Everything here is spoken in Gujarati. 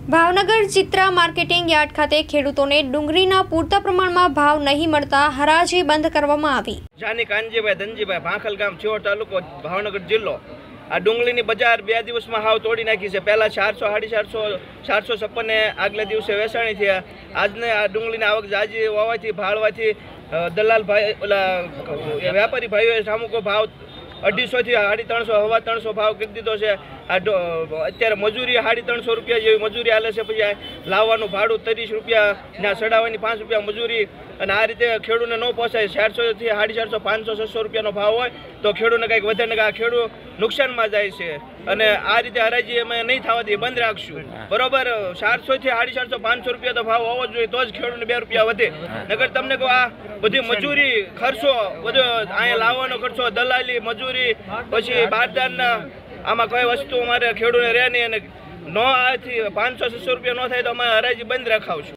ભાવનગર ચિત્રા માર્કેટિંગ યાર્ડ ખાતે ખેડૂતોને ડુંગળીના પૂરતા પ્રમાણમાં ભાવ નહીં મળતા હરાજી બંધ કરવામાં આવી। જાની કાનજીભાઈ ધનજીભાઈ ભાંખલ ગામ છેવટ તાલુકો ભાવનગર જિલ્લો। આ ડુંગળીની બજાર 2 દિવસમાં હાવ તોડી નાખી છે। પહેલા 400, 450, 456 આગલા દિવસે વેચાણી થયા। આજને આ ડુંગળીની આવક જાજી હોવાથી ભાળવાથી દલાલ ભાઈ ઓલા વેપારી ભાઈઓએ સામૂહિક ભાવ 250 થી 350, 350 ભાવ કરી દીધો છે। અત્યારે મજૂરી 350 રૂપિયા જેવી મજૂરી હાલે છે। પછી લાવવાનું ભાડું 30 રૂપિયા, ના સડાવવાની 5 રૂપિયા મજૂરી, અને આ રીતે ખેડૂતને ન પોસાય। 400 થી 450, 500, 600 રૂપિયાનો ભાવ હોય તો ખેડૂતને કંઈક વધે ને આ ખેડૂત નુકસાનમાં જાય છે। અને આ રીતે હરાજી અમે નહીં થવા દઈએ, બંધ રાખશું, બરોબર। 400 થી 450, 500 રૂપિયા તો ભાવ હોવો જોઈએ, તો જ ખેડૂતને 2 રૂપિયા વધે। નકર તમને કહો આ બધી મજૂરી ખર્ચો બધો અહીંયા લાવવાનો ખર્ચો, દલાલી મજૂરી, પછી બારદાનના આમાં કઈ વસ્તુ અમારે ખેડૂતને રહે નહીં, અને નો આથી 500, 600 રૂપિયા ન થાય તો અમે હરાજી બંધ રખાવશું।